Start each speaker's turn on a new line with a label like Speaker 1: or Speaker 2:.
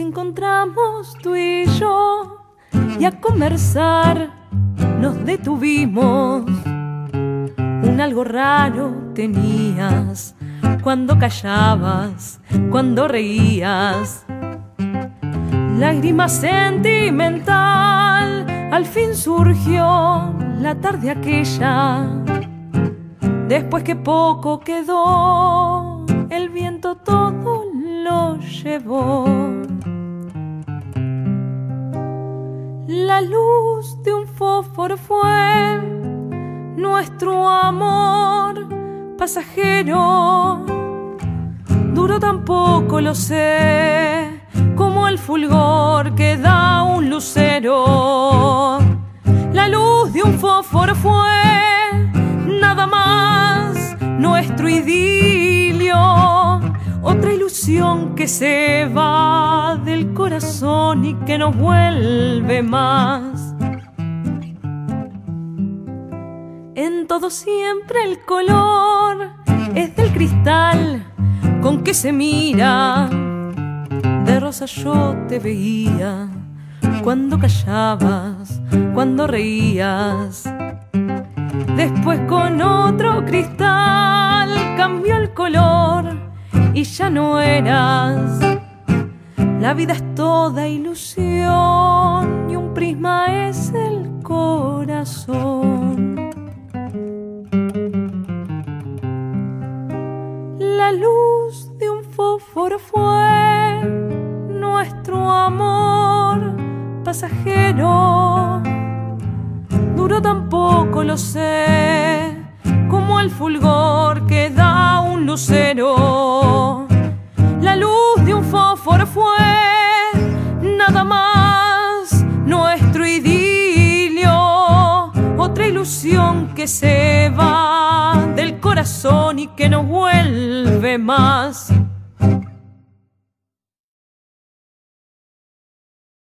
Speaker 1: encontramos tú y yo y a conversar nos detuvimos. Un algo raro tenías cuando callabas, cuando reías. Lágrima sentimental, al fin surgió la tarde aquella. Después que poco quedó, el viento todo lo llevó. La luz de un fósforo fue nuestro amor pasajero. Duró tan poco, lo sé, como el fulgor que da un lucero. La luz de un fósforo fue nada más nuestro idilio, otra ilusión que se va del corazón y que nos vuelve más. En todo siempre el color es del cristal con que se mira. De rosa yo te veía cuando callabas, cuando reías. Después con otro cristal cambió el color y ya no eras. La vida es toda ilusión y un prisma es el corazón. La luz de un fósforo fue nuestro amor pasajero. Duró tan poco, lo sé, como el fulgor que da un lucero. La luz de un fósforo fue nada más nuestro idilio, otra ilusión que se va del corazón y que nos vuelve más.